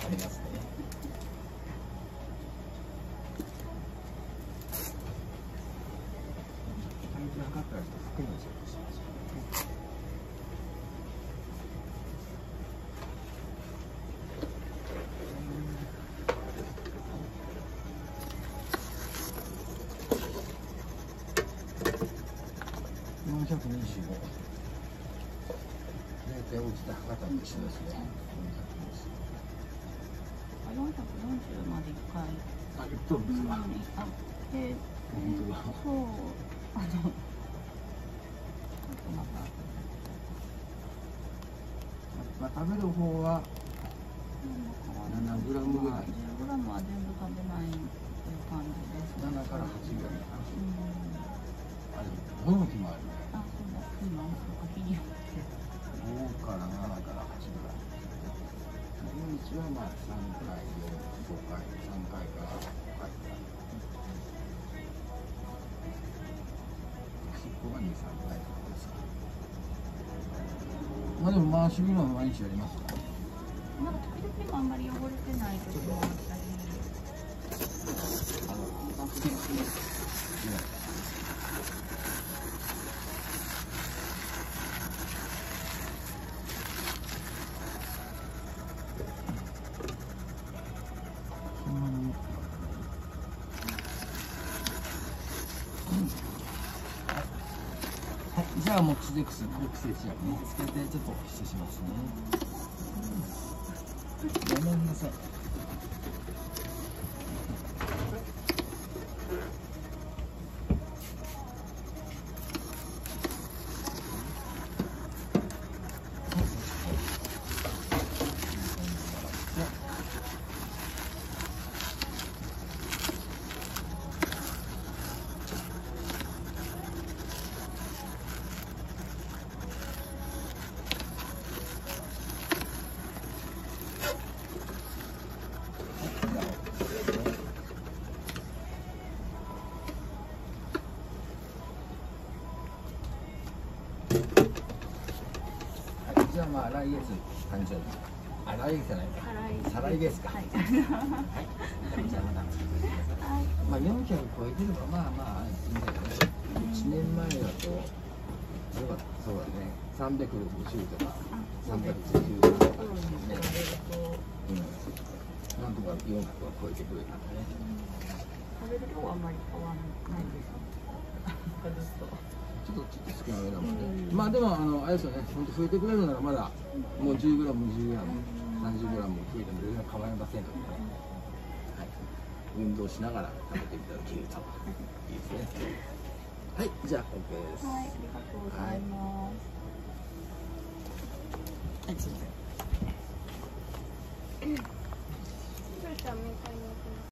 りますね。体重測ったらちょっと服のチェックしましょう。425。大体落ちた博多と一緒ですね。 440まで1回。 あ、言っとるんですか。 で、 本当だ。 そう、ちょっとまた。 まあ、食べる方は7グラムぐらい。 10グラムは全部食べないという感じです。 7から8グラム。あれ、どの日もある。 あ、そうだ、今、日によって。 5から7から8ぐらい。毎日はまあ3回、5回、3回から5回。尻尾が2、3回です。まあでも回し車は毎日やりますか。 なんか時々あんまり汚れてない時もあったり。 じゃあもう口で薬、空気清浄機つけてちょっと失礼しますね。ごめんなさい。じゃあまあ来月誕生日。あ、来月じゃないか。再来月か。はい。じゃあまだ。まあ400超えてればまあまあいいんだけど、1年前だとそうだね。360とか390とかね。なんとか400は超えてくれたんでね。 食べる量はあんまり変わらないです。 ちょっと少なめなので、まあでもあれですよね、本当増えてくれるならまだもう10グラム、20グラム、30グラム増えても全然構いませんのでね、はい、運動しながら食べていただけるといいですね。はい、じゃあ OK です。 はい、ありがとうございます。はい、